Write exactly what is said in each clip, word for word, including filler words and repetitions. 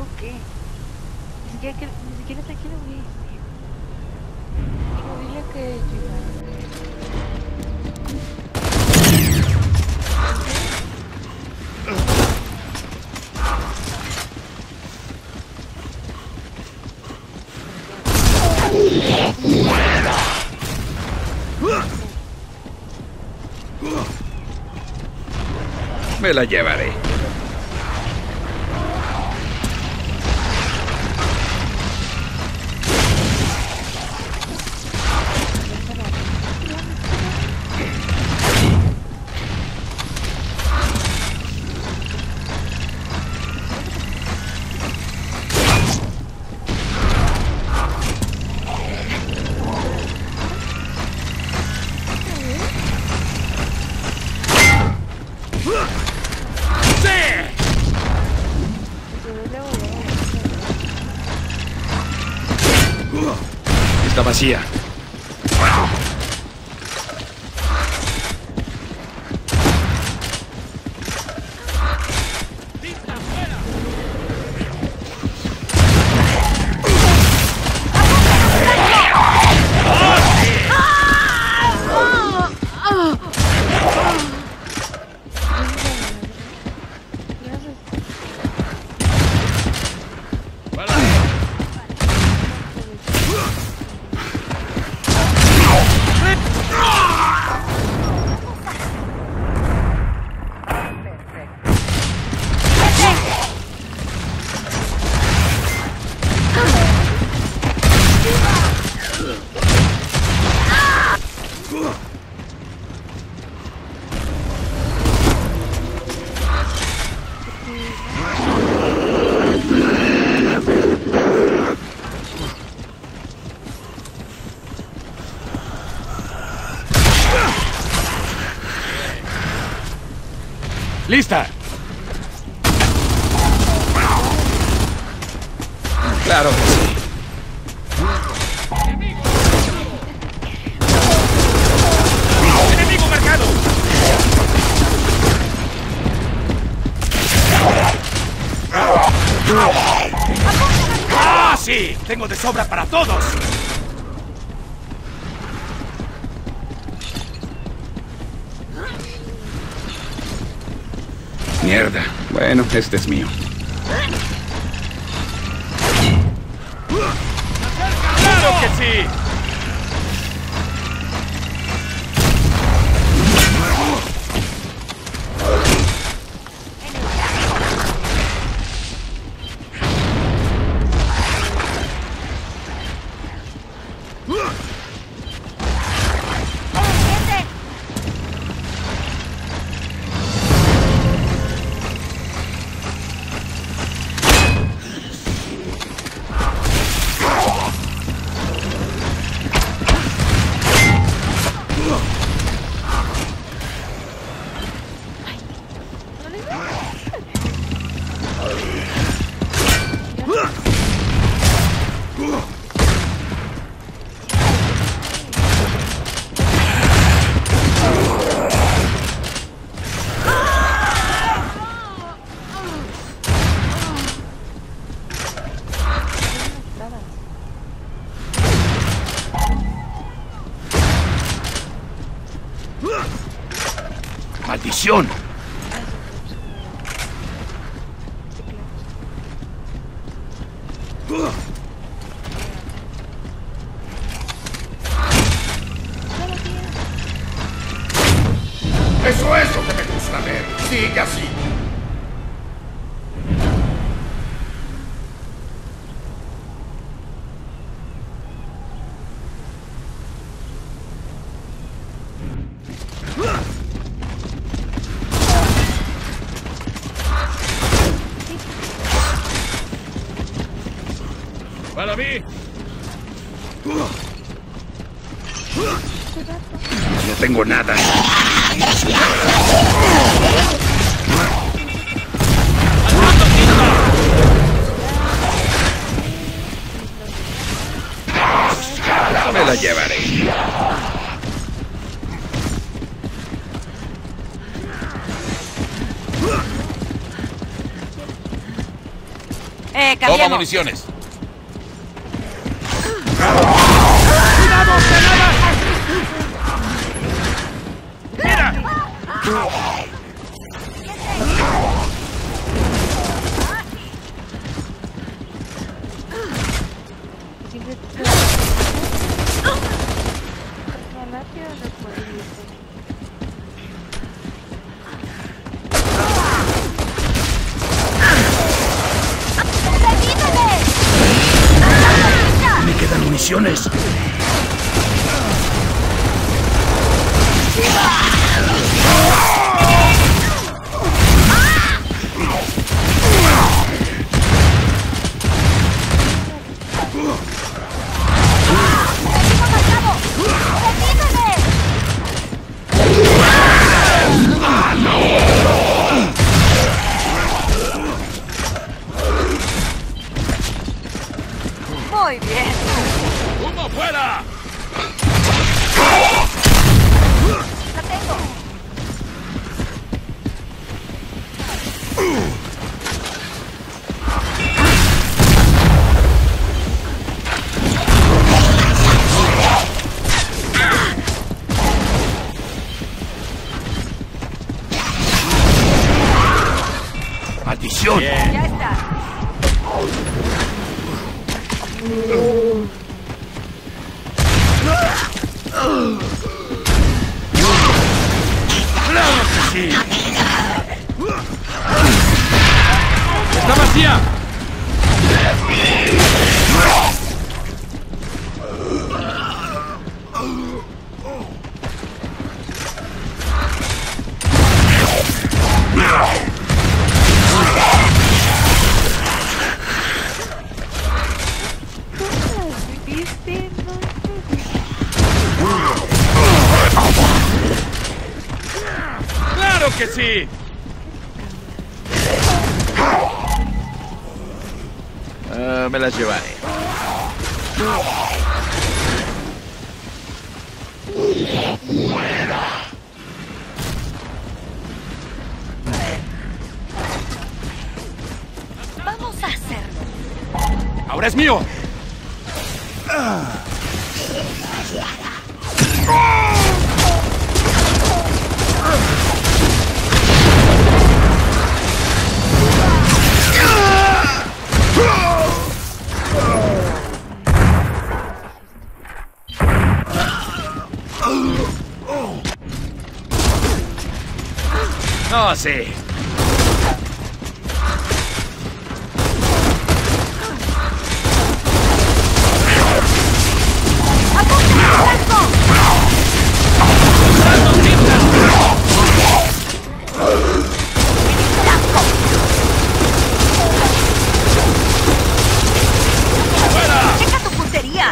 qué. Ni siquiera, que, ni siquiera sé quién es. Digo, dile que Me la llevaré. Está vacía. ¡Lista! Claro que sí. ¡Enemigo marcado! ¡Ah, sí! ¡Tengo de sobra para todos! Mierda. Bueno, este es mío. ¡Claro que sí! ¡Maldición! Eso es lo que me gusta ver. Sigue así. ¡Para mí! No tengo nada. Me la llevaré. Eh, Toma cambiamos. municiones. ¡Mira! Siempre te- Ojalá que no pueda ir. Me quedan municiones. Muy bien. ¡Humo fuera! La tengo. ¡Maldición! Bien. Ya está. ¡Claro que sí! ¡Está vacía! ¿Viste? No ¡Claro que sí! Ah, me las llevaré. Vamos a hacerlo. ¡Ahora es mío! ¡No, sí! ¡Checa tu puntería!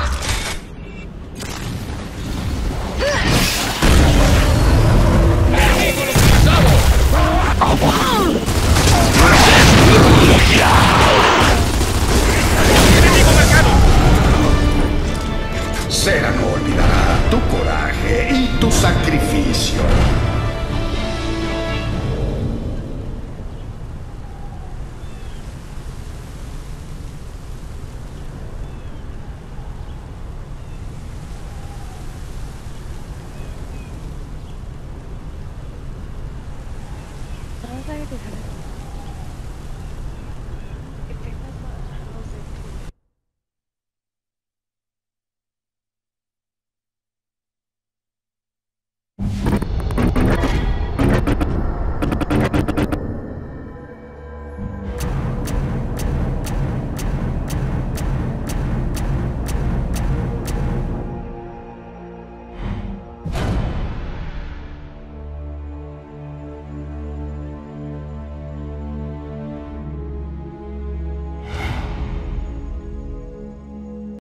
Sera no olvidará tu coraje y tu sacrificio. Vamos a regresar.